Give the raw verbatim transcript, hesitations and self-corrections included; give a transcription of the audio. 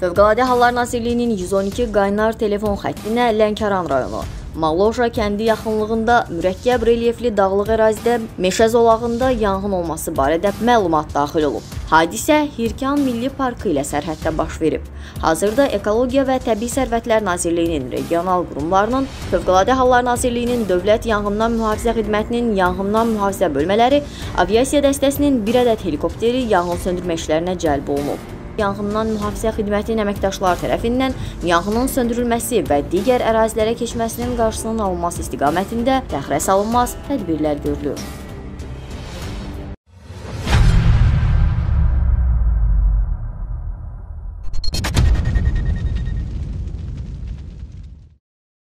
Fövqəladə Hallar Nazirliyinin yüz on iki qaynar telefon xəttinə Lənkəran rayonu, Maloja kəndi yaxınlığında mürəkkəb relyefli dağlıq ərazidə meşə zolağında yanğın olması barədə məlumat daxil olub. Hadisə Hirkan Milli Parkı ilə sərhəddə baş verib. Hazırda Ekologiya və Təbii Sərvətlər Nazirliyinin regional qurumlarının, Fövqəladə Hallar Nazirliyinin Dövlət Yanğından Mühafizə Xidmətinin yanğından mühafizə bölmələri, aviasiya dəstəsinin bir ədəd helikopteri yanğın söndürmə işlərinə cəlb olunub. Yanğından Mühafizə Xidmətinin əməkdaşları tərəfindən yanğının söndürülməsi və digər ərazilərə keçməsinin qarşısının alınması istiqamətində təxirə salınmaz tədbirlər görülür.